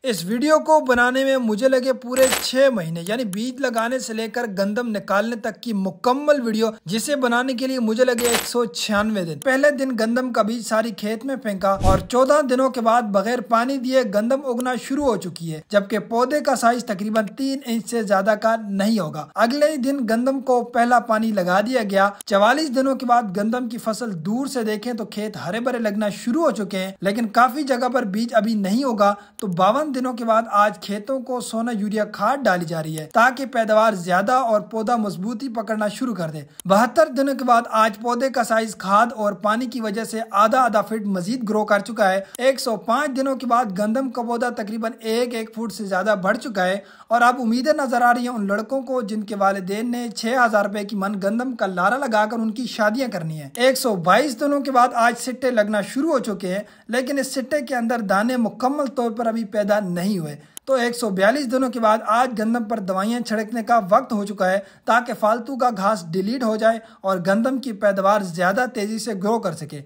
इस वीडियो को बनाने में मुझे लगे पूरे 6 महीने, यानी बीज लगाने से लेकर गंदम निकालने तक की मुकम्मल वीडियो, जिसे बनाने के लिए मुझे लगे 196 दिन। पहले दिन गंदम का बीज सारी खेत में फेंका और 14 दिनों के बाद बगैर पानी दिए गंदम उगना शुरू हो चुकी है, जबकि पौधे का साइज तकरीबन 3 इंच से ज्यादा का नहीं होगा। अगले ही दिन गंदम को पहला पानी लगा दिया गया। 44 दिनों के बाद गंदम की फसल दूर से देखें तो खेत हरे भरे लगना शुरू हो चुके हैं, लेकिन काफी जगह पर बीज अभी नहीं होगा। तो 52 दिनों के बाद आज खेतों को सोना यूरिया खाद डाली जा रही है ताकि पैदावार ज्यादा और पौधा मजबूती पकड़ना शुरू कर दे। 72 दिनों के बाद आज पौधे का साइज खाद और पानी की वजह से आधा फीट मजीद ग्रो कर चुका है। 105 दिनों के बाद गंदम का पौधा तकरीबन 1 फुट से ज्यादा बढ़ चुका है और अब उम्मीदें नजर आ रही है उन लड़कों को जिनके वालिदैन ने 6000 रुपए की मन गंदम का लारा लगाकर उनकी शादियां करनी है। 122 दिनों के बाद आज सिट्टे लगना शुरू हो चुके हैं, लेकिन इस सिट्टे के अंदर दाने मुकम्मल तौर पर अभी पैदा नहीं हुए। तो 142 दिनों के बाद आज गंदम पर दवाइयां छिड़कने का वक्त हो चुका है ताकि फालतू का घास डिलीट हो जाए और गंदम की पैदावार ज्यादा तेजी से ग्रो कर सके।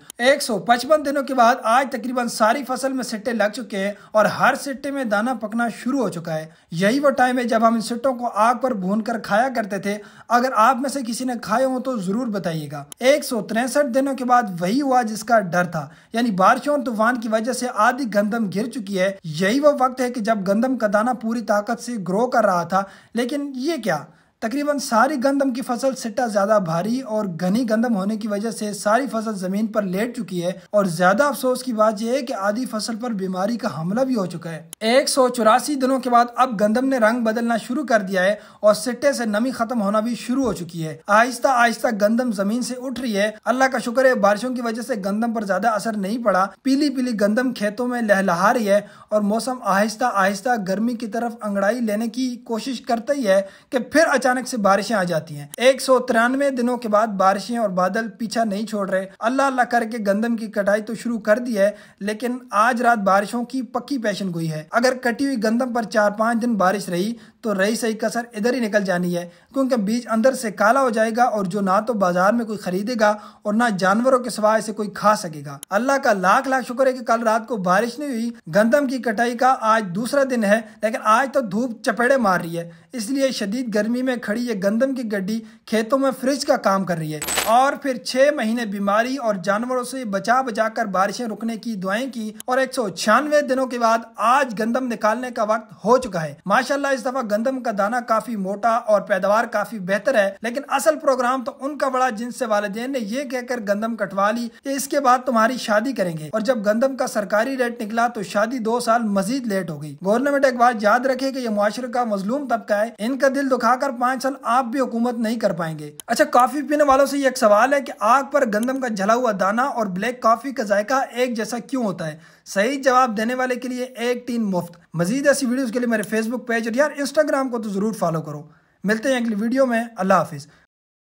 155 दिनों के बाद आज तकरीबन सारी फसल में सिट्टे लग चुके हैं और हर सिट्टे में दाना पकना शुरू हो चुका है। यही वो टाइम है जब हम इन सिट्टों को आग पर भून कर खाया करते थे। अगर आप में से किसी ने खाए हो तो जरूर बताइएगा। 163 दिनों के बाद वही हुआ जिसका डर था, यानी बारिशों और तूफान की वजह से आधी गंदम गिर चुकी है। यही वो वक्त है कि जब गंदम का दाना पूरी ताकत से ग्रो कर रहा था, लेकिन ये क्या, तकरीबन सारी गंदम की फसल सिट्टा ज्यादा भारी और घनी गंदम होने की वजह से सारी फसल जमीन पर लेट चुकी है। और ज्यादा अफसोस की बात यह है कि आधी फसल पर बीमारी का हमला भी हो चुका है। 184 दिनों के बाद अब गंदम ने रंग बदलना शुरू कर दिया है और सिट्टे से नमी खत्म होना भी शुरू हो चुकी है। आहिस्ता आहिस्ता गंदम जमीन से उठ रही है। अल्लाह का शुक्र है बारिशों की वजह से गंदम पर ज्यादा असर नहीं पड़ा। पीली पीली गंदम खेतों में लहलहा रही है और मौसम आहिस्ता आहिस्ता गर्मी की तरफ अंगड़ाई लेने की कोशिश करता ही है कि फिर अचानक से बारिशें आ जाती हैं। 193 दिनों के बाद बारिशें और बादल पीछा नहीं छोड़ रहे। अल्लाह अल्लाह करके गंदम की कटाई तो शुरू कर दी है, लेकिन आज रात बारिशों की पक्की पेशन गोई है। अगर कटी हुई गंदम पर 4-5 दिन बारिश रही तो रही सही कसर इधर ही निकल जानी है, क्योंकि बीज अंदर से काला हो जाएगा और जो ना तो बाजार में कोई खरीदेगा और ना जानवरों के सिवाय से कोई खा सकेगा। अल्लाह का लाख लाख शुक्र है कि कल रात को बारिश नहीं हुई। गंदम की कटाई का आज दूसरा दिन है, लेकिन आज तो धूप चपेड़े मार रही है, इसलिए शदीद गर्मी में खड़ी ये गंदम की गड्डी खेतों में फ्रिज का काम कर रही है। और फिर 6 महीने बीमारी और जानवरों से बचा बचा कर बारिशें रुकने की दुआएं की और 196 दिनों के बाद आज गंदम निकालने का वक्त हो चुका है। माशाल्लाह इस दफा गंदम का दाना काफी मोटा और पैदावार काफी बेहतर है, लेकिन असल प्रोग्राम तो उनका बड़ा जिनसे वालिदैन ने ये कहकर गंदम कटवा ली कि इसके बाद तुम्हारी शादी करेंगे। और जब गंदम का सरकारी रेट निकला तो शादी 2 साल मजीद लेट हो गई। गवर्नमेंट एक बात याद रखे कि ये मुआशरे का मजलूम तबका है, इनका दिल दुखाकर 5 साल आप भी हुकूमत नहीं कर पाएंगे। अच्छा, कॉफी पीने वालों से ये एक सवाल है कि आग पर गंदम का जला हुआ दाना और ब्लैक कॉफी का जायका एक जैसा क्यों होता है? सही जवाब देने वाले के लिए एक टीन मुफ्त। मजीद ऐसी वीडियोस के लिए मेरे फेसबुक पेज और यार इंस्टाग्राम को तो जरूर फॉलो करो। मिलते हैं अगली वीडियो में। अल्लाह हाफिज।